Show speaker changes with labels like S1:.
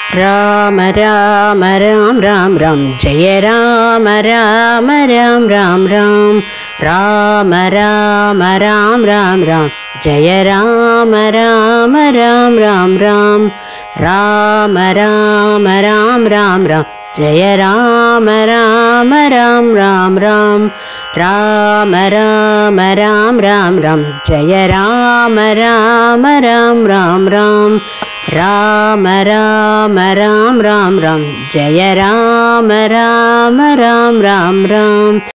S1: Ram Ram Ram Ram Ram Jaya Ram Ram Ram Ram Ram Ram Ram Ram Ram Ram Jaya Ram Ram Ram Ram Ram Ram Ram Ram Ram Ram Jaya Ram Ram Ram Ram Ram Ram Ram Ram Ram Ram Jaya Ram Ram Ram Ram Ram Ram Ram Ram Ram Ram Jaya Ram Ram Ram Ram Ram